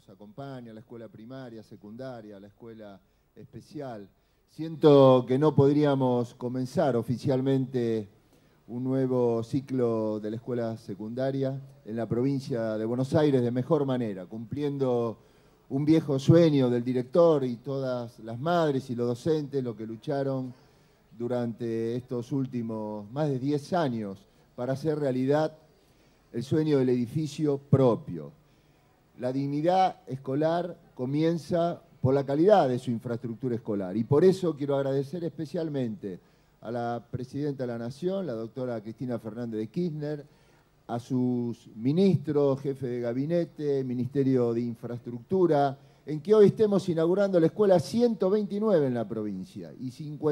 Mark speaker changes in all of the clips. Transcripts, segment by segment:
Speaker 1: nos acompaña, la escuela primaria, secundaria, la escuela especial. Siento que no podríamos comenzar oficialmente un nuevo ciclo de la escuela secundaria en la provincia de Buenos Aires de mejor manera, cumpliendo un viejo sueño del director y todas las madres y los docentes, lo que lucharon durante estos últimos más de 10 años para hacer realidad el sueño del edificio propio. La dignidad escolar comienza por la calidad de su infraestructura escolar y por eso quiero agradecer especialmente a la Presidenta de la Nación, la doctora Cristina Fernández de Kirchner, a sus ministros, jefe de gabinete, Ministerio de Infraestructura, en que hoy estemos inaugurando la escuela 129 en la provincia y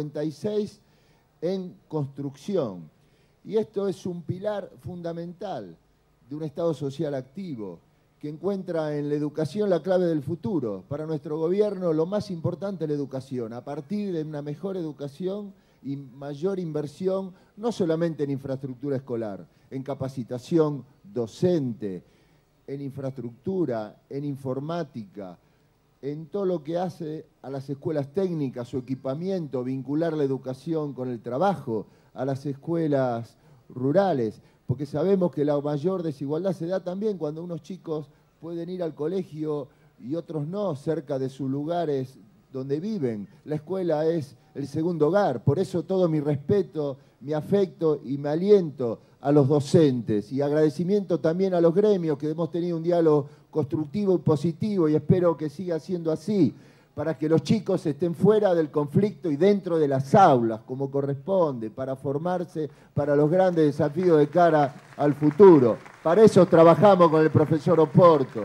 Speaker 1: 56 en construcción. Y esto es un pilar fundamental de un Estado social activo, que encuentra en la educación la clave del futuro. Para nuestro gobierno lo más importante es la educación. A partir de una mejor educación y mayor inversión, no solamente en infraestructura escolar, en capacitación docente, en infraestructura, en informática, en todo lo que hace a las escuelas técnicas, su equipamiento, vincular la educación con el trabajo, a las escuelas rurales, porque sabemos que la mayor desigualdad se da también cuando unos chicos pueden ir al colegio y otros no, cerca de sus lugares donde viven. La escuela es el segundo hogar, por eso todo mi respeto, mi afecto y mi aliento a los docentes y agradecimiento también a los gremios que hemos tenido un diálogo constructivo y positivo y espero que siga siendo así, para que los chicos estén fuera del conflicto y dentro de las aulas, como corresponde, para formarse para los grandes desafíos de cara al futuro. Para eso trabajamos con el profesor Oporto.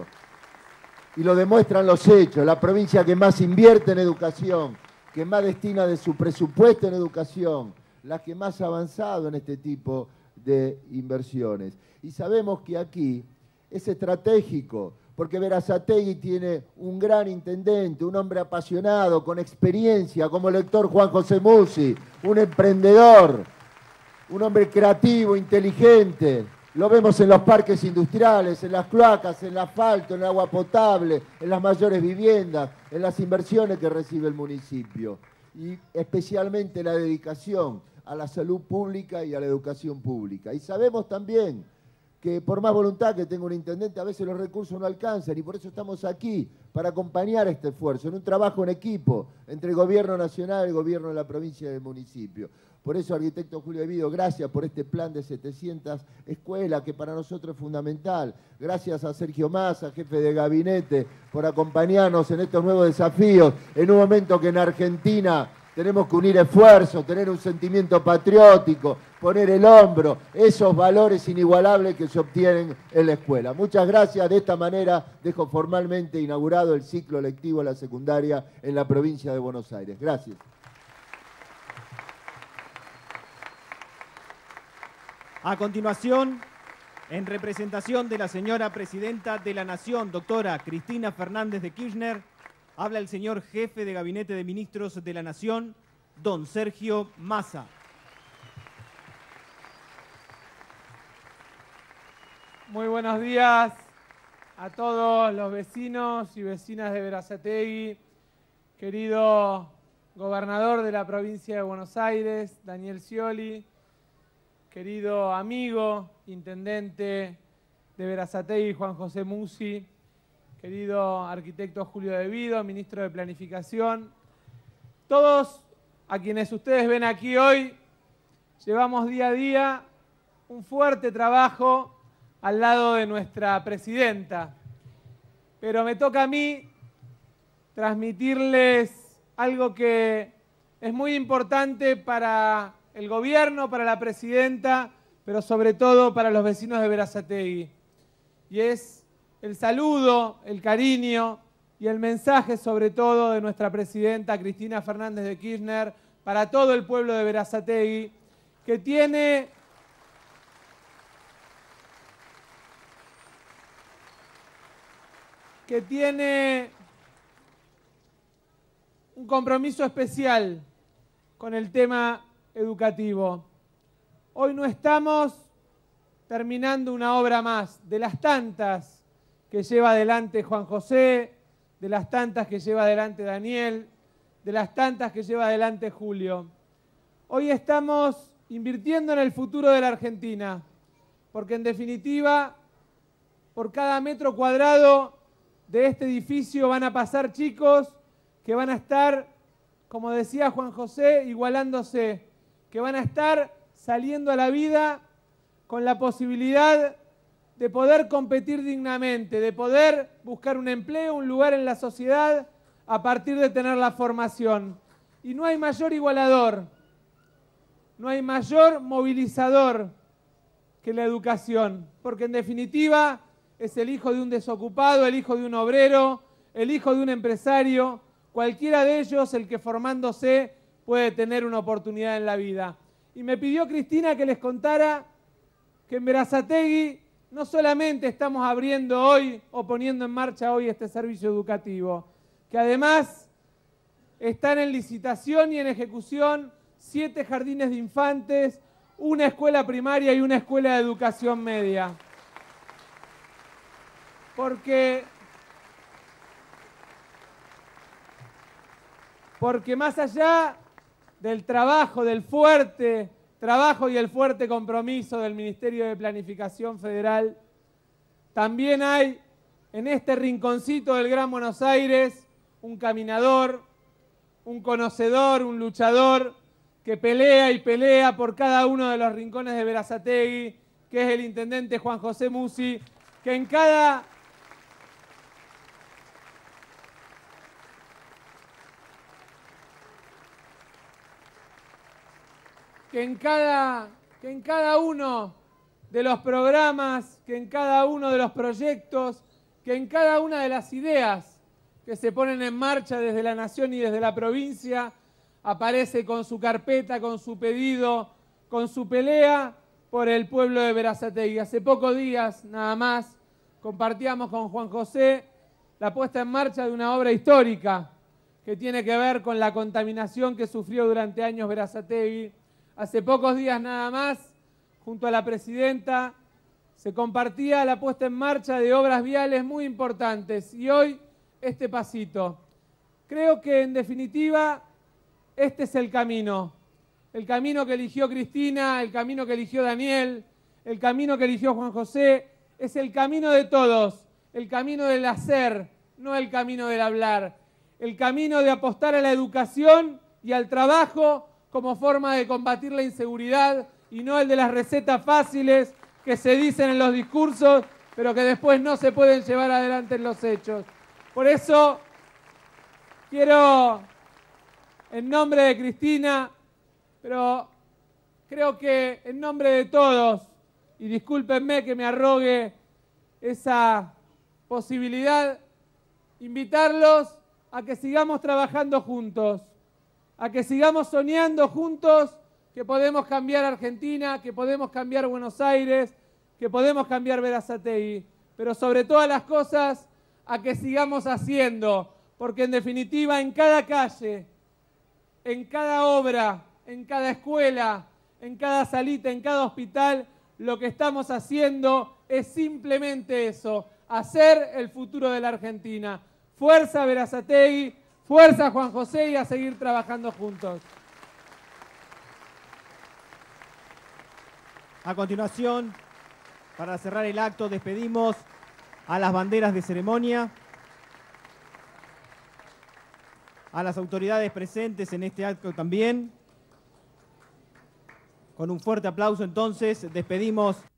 Speaker 1: Y lo demuestran los hechos, la provincia que más invierte en educación, que más destina de su presupuesto en educación, la que más ha avanzado en este tipo de inversiones. Y sabemos que aquí es estratégico, porque Berazategui tiene un gran intendente, un hombre apasionado, con experiencia, como el doctor Juan José Musi, un emprendedor, un hombre creativo, inteligente. Lo vemos en los parques industriales, en las cloacas, en el asfalto, en el agua potable, en las mayores viviendas, en las inversiones que recibe el municipio. Y especialmente la dedicación a la salud pública y a la educación pública. Y sabemos también que por más voluntad que tenga un intendente, a veces los recursos no alcanzan y por eso estamos aquí, para acompañar este esfuerzo, en un trabajo en equipo entre el gobierno nacional y el gobierno de la provincia y del municipio. Por eso, arquitecto Julio De Vido, gracias por este plan de 700 escuelas que para nosotros es fundamental. Gracias a Sergio Massa, jefe de gabinete, por acompañarnos en estos nuevos desafíos, en un momento que en Argentina tenemos que unir esfuerzos, tener un sentimiento patriótico, poner el hombro, esos valores inigualables que se obtienen en la escuela. Muchas gracias. De esta manera dejo formalmente inaugurado el ciclo lectivo de la secundaria en la provincia de Buenos Aires. Gracias.
Speaker 2: A continuación, en representación de la señora Presidenta de la Nación, doctora Cristina Fernández de Kirchner, habla el señor Jefe de Gabinete de Ministros de la Nación, don Sergio Massa.
Speaker 3: Muy buenos días a todos los vecinos y vecinas de Berazategui, querido gobernador de la provincia de Buenos Aires, Daniel Scioli, querido amigo, intendente de Berazategui, Juan José Musi, querido arquitecto Julio De Vido, ministro de Planificación. Todos a quienes ustedes ven aquí hoy, llevamos día a día un fuerte trabajo al lado de nuestra presidenta. Pero me toca a mí transmitirles algo que es muy importante para el gobierno, para la presidenta, pero sobre todo para los vecinos de Berazategui. Y es el saludo, el cariño y el mensaje sobre todo de nuestra presidenta Cristina Fernández de Kirchner para todo el pueblo de Berazategui, que tiene un compromiso especial con el tema educativo. Hoy no estamos terminando una obra más de las tantas que lleva adelante Juan José, de las tantas que lleva adelante Daniel, de las tantas que lleva adelante Julio. Hoy estamos invirtiendo en el futuro de la Argentina, porque en definitiva, por cada metro cuadrado de este edificio van a pasar chicos que van a estar, como decía Juan José, igualándose, que van a estar saliendo a la vida con la posibilidad de poder competir dignamente, de poder buscar un empleo, un lugar en la sociedad a partir de tener la formación. Y no hay mayor igualador, no hay mayor movilizador que la educación, porque en definitiva es el hijo de un desocupado, el hijo de un obrero, el hijo de un empresario, cualquiera de ellos, el que formándose puede tener una oportunidad en la vida. Y me pidió Cristina que les contara que en Berazategui no solamente estamos abriendo hoy o poniendo en marcha hoy este servicio educativo, que además están en licitación y en ejecución 7 jardines de infantes, una escuela primaria y una escuela de educación media. Porque más allá del trabajo, del fuerte trabajo y el fuerte compromiso del Ministerio de Planificación Federal, también hay en este rinconcito del Gran Buenos Aires un caminador, un conocedor, un luchador que pelea y pelea por cada uno de los rincones de Berazategui, que es el intendente Juan José Musi, que en cada uno de los programas, que en cada uno de los proyectos, que en cada una de las ideas que se ponen en marcha desde la Nación y desde la provincia, aparece con su carpeta, con su pedido, con su pelea por el pueblo de Berazategui. Hace pocos días, nada más, compartíamos con Juan José la puesta en marcha de una obra histórica que tiene que ver con la contaminación que sufrió durante años Berazategui. Hace pocos días nada más, junto a la presidenta, se compartía la puesta en marcha de obras viales muy importantes y hoy este pasito. Creo que en definitiva este es el camino que eligió Cristina, el camino que eligió Daniel, el camino que eligió Juan José, es el camino de todos, el camino del hacer, no el camino del hablar, el camino de apostar a la educación y al trabajo como forma de combatir la inseguridad y no el de las recetas fáciles que se dicen en los discursos, pero que después no se pueden llevar adelante en los hechos. Por eso quiero, en nombre de Cristina, pero creo que en nombre de todos, y discúlpenme que me arrogue esa posibilidad, invitarlos a que sigamos trabajando juntos, a que sigamos soñando juntos que podemos cambiar Argentina, que podemos cambiar Buenos Aires, que podemos cambiar Berazategui, pero sobre todas las cosas a que sigamos haciendo, porque en definitiva en cada calle, en cada obra, en cada escuela, en cada salita, en cada hospital, lo que estamos haciendo es simplemente eso, hacer el futuro de la Argentina. Fuerza Berazategui, fuerza Juan José y a seguir trabajando juntos.
Speaker 2: A continuación, para cerrar el acto, despedimos a las banderas de ceremonia, a las autoridades presentes en este acto también. Con un fuerte aplauso, entonces, despedimos